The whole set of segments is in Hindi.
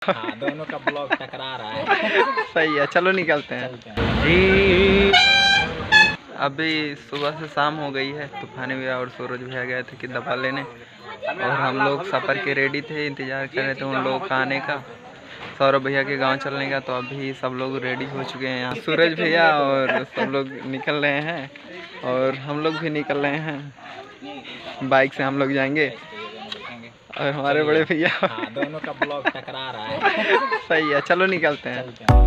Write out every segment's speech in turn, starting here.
हाँ, दोनों का ब्लॉग टकरा रहा है। सही है, चलो निकलते हैं जी। अभी सुबह से शाम हो गई है। तूफानी भैया और सूरज भैया गए थे कि दवा लेने, और हम लोग सफ़र के रेडी थे, इंतज़ार कर रहे थे उन लोगों का आने का, सौरभ भैया के गांव चलने का। तो अभी सब लोग रेडी हो चुके हैं यहाँ, सूरज भैया और सब लोग निकल रहे हैं, और हम लोग भी निकल रहे हैं। बाइक से हम लोग जाएंगे, और हमारे बड़े भैया। हाँ, दोनों का ब्लॉग टकरा रहा है। सही है, चलो निकलते हैं।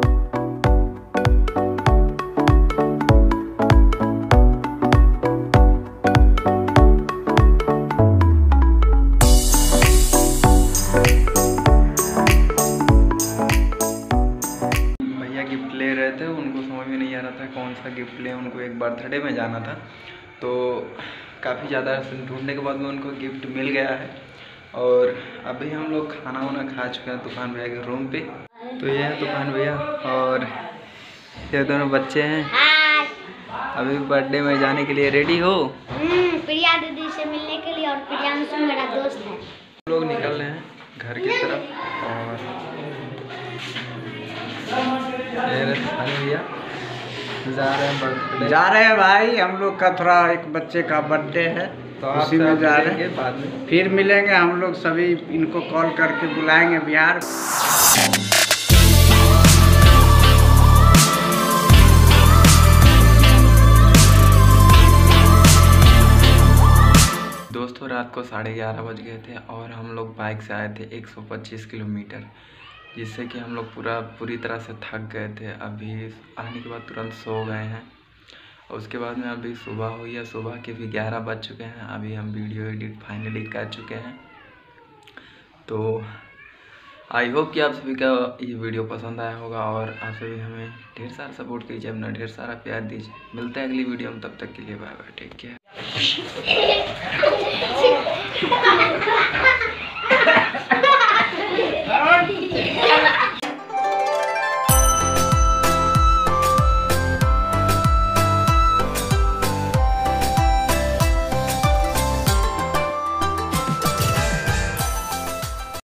गिफ्ट ले रहे थे, उनको समझ में नहीं आ रहा था कौन सा गिफ्ट लें। उनको एक बर्थडे में जाना था, तो काफ़ी ज़्यादा ढूंढने के बाद में उनको गिफ्ट मिल गया है। और अभी हम लोग खाना वाना खा चुके हैं तूफान भैया के रूम पे। तो ये है तूफान भैया और ये दोनों बच्चे हैं। अभी बर्थडे में जाने के लिए रेडी हो? प्रिया दीदी से मिलने के लिए, और प्रियांशु मेरा दोस्त है। हम लोग निकल रहे हैं घर की तरफ, और भैया जा रहे हैं भाई। हम लोग का थोड़ा एक बच्चे का बर्थडे है, तो उसी में जा रहे हैं। बाद में फिर मिलेंगे हम लोग सभी, इनको कॉल करके बुलाएंगे बिहार। दोस्तों रात को 11:30 बज गए थे, और हम लोग बाइक से आए थे 125 किलोमीटर, जिससे कि हम लोग पूरी तरह से थक गए थे। अभी आने के बाद तुरंत सो गए हैं, और उसके बाद में अभी सुबह हुई है। सुबह के भी 11 बज चुके हैं। अभी हम वीडियो एडिट फाइनली कर चुके हैं। तो आई होप कि आप सभी का ये वीडियो पसंद आया होगा, और आप सभी हमें ढेर सारा सपोर्ट कीजिए, अपना ढेर सारा प्यार दीजिए। मिलते हैं अगली वीडियो में, तब तक के लिए बाय बाय, टेक केयर।